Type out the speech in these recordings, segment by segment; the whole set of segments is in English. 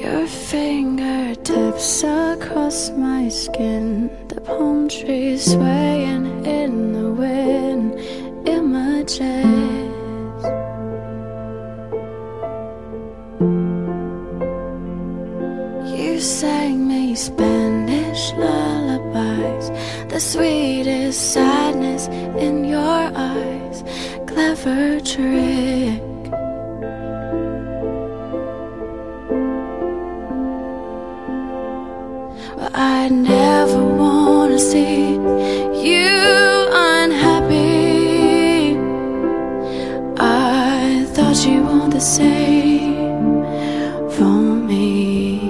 Your fingertips across my skin, the palm trees swaying in the wind. Images you sang me Spanish lullabies, the sweetest sadness in your eyes. Clever trick. But I'd never wanna see you unhappy. I thought you want the same for me.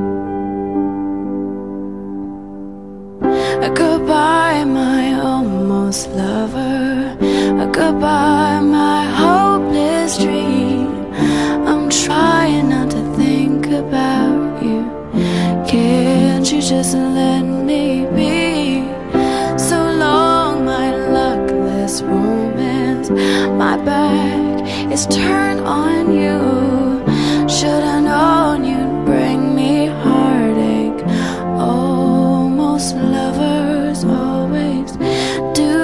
Goodbye, my almost lover. Goodbye, my hopeless dream. I'm trying not to think about you. Can't you just let me be? So long, my luckless romance. My back is turned on you. Should've known you'd bring me heartache. Almost lovers always do.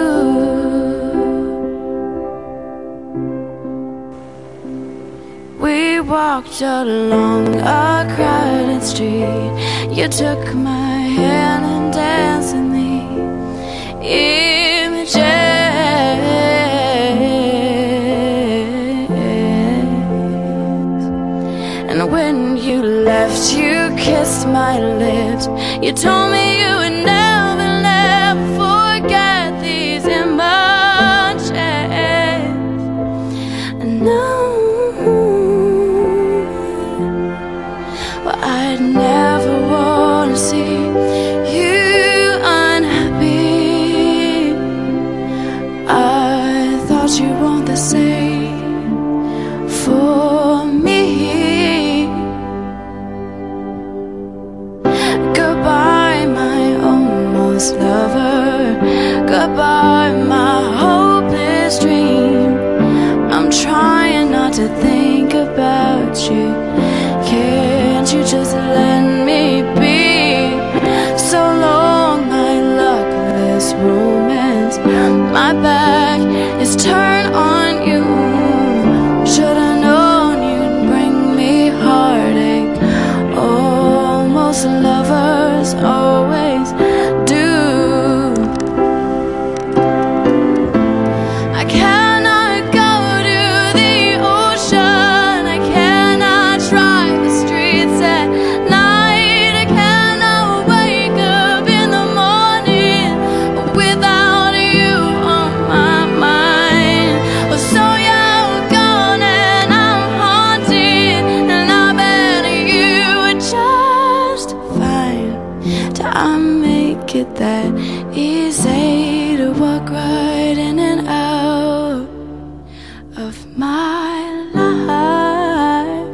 We walked along a crowded street. You took my hand and danced in the images. And when you left, you kissed my lips. You told me you would never, never forget these images. And now I'd never wanna see you unhappy. I thought you want the same for me. Goodbye, my almost lover. Goodbye, my hopeless dream. I'm trying not to think about you. Can't you just let me be? So long, my luckless romance. My back is turned on you. Should've known you'd bring me heartache. Almost lovers always do. I cannot go to the ocean. I cannot drive the streets at night. I cannot wake up in the morning without you on my mind. Well, so you're gone and I'm haunted, and I bet you would just fine. I make it that easy to walk right in and out of my life.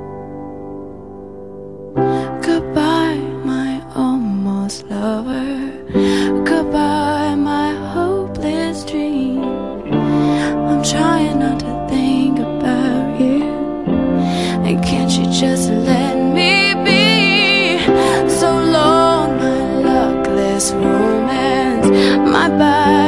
Goodbye, my almost lover. Goodbye, my hopeless dream. I'm trying not to think about you. And can't you just let me be? So long, my luckless romance. My back